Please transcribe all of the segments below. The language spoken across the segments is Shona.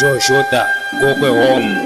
Joshota, go home.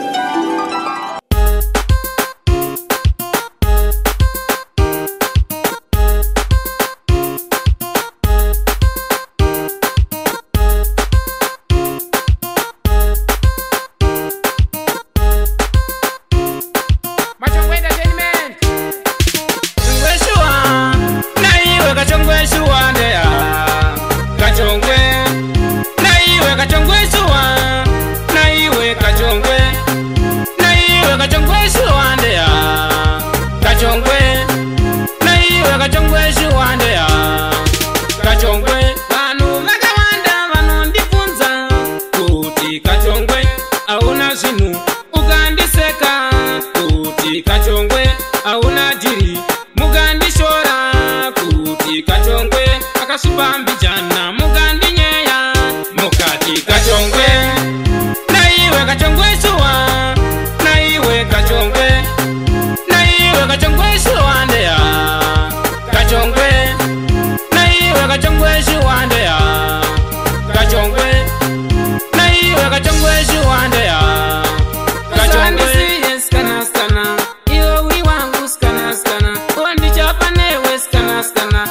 Kachongwe Shua ndea, Kachongwe, naiwe Kachongwe Shua, naiwe Kachongwe, naiwe Kachongwe Shua ndea, Kachongwe, naiwe Kachongwe Shua ndea, Kachongwe, vanu vakawanda vanondifunza kuti Kachongwe auna zvinhu ukandiseka, kuti Kachongwe auna jiri mukandishora, Kachongwe akasubambijana mukandinyeya mukati Kachongwe, naiwe Kachongwe Shua, naiwe Kachongwe, naiwe Kachongwe Shua ndea, Kachongwe, naiwe Kachongwe Shua ndea, Kachongwe, naiwe Kachongwe Shua ndea, Kachongwe skana skana, iwe uri wangu skana skana, wandichapa newe skana skana,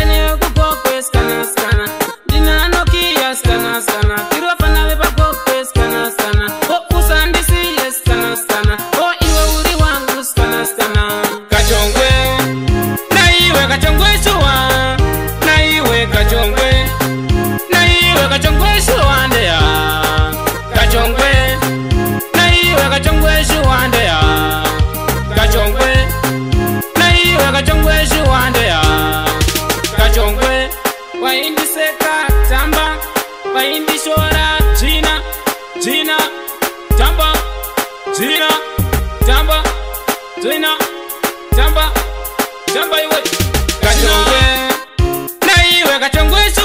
Kachongwe Shua, naiwe Kachongwe, naiwe Kachongwe Shua ndea, Kachongwe, naiwe Kachongwe Shua ndea, Kachongwe, naiwe Kachongwe Shua ndea, Kachongwe, waindiseka tamba, waindishora jina, jina, tamba, jina, tamba, jina, tamba, tamba iwe. Kachongwe, naiwe Kachongwe Shua.